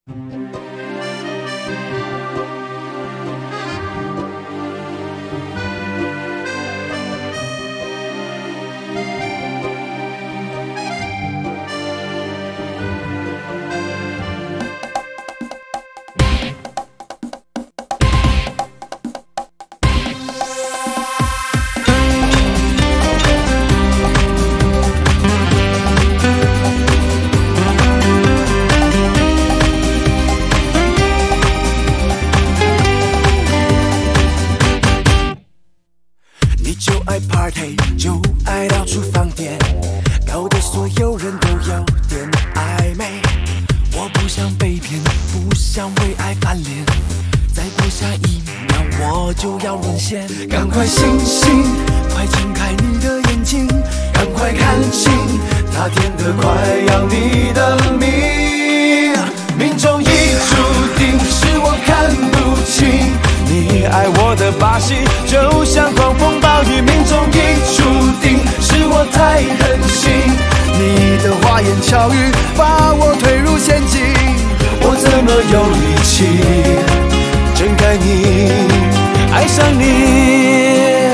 你就爱 party， 就爱到处放电，搞得所有人都有点暧昧。我不想被骗，不想为爱翻脸，再过下一秒我就要沦陷。赶快醒醒，快睁开你的眼睛，赶快看清，他甜得快要你的命。命中已注定，是我看不清。你爱我的把戏，就像狂风暴雨，命中已注定，是我太任性。你的花言巧语把我推入陷阱，我怎么有力气睁开你，爱上你？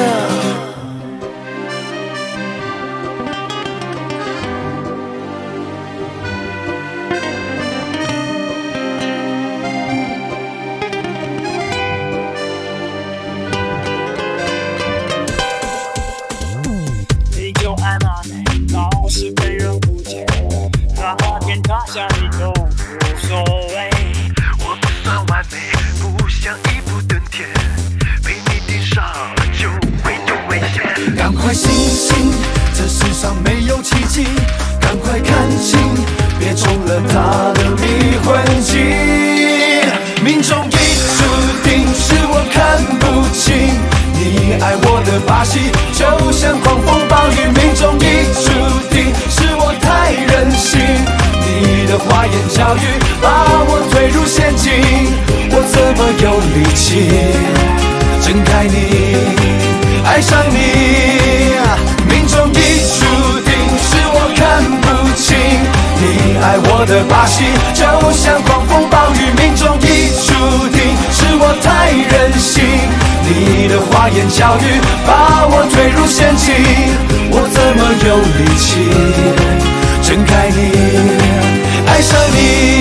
老是被人误解，他天塌下你都无所谓。 我不算完美，不想一步登天，被你盯上就会有危险。赶快醒醒，这世上没有奇迹，赶快看清，别中了他的迷魂计。命中已注定，是我看不清。你爱我的把戏，就像狂风暴雨，命中已注定，是我太任性。你的花言巧语把我推入陷阱，我怎么有力气睁开你，爱上你？命中已注定，是我看不清。你爱我的把戏，就像狂风暴雨，命中已注定，是我太任性。你的花言巧语把我推入陷阱，我怎么有力气睁开你，爱上你？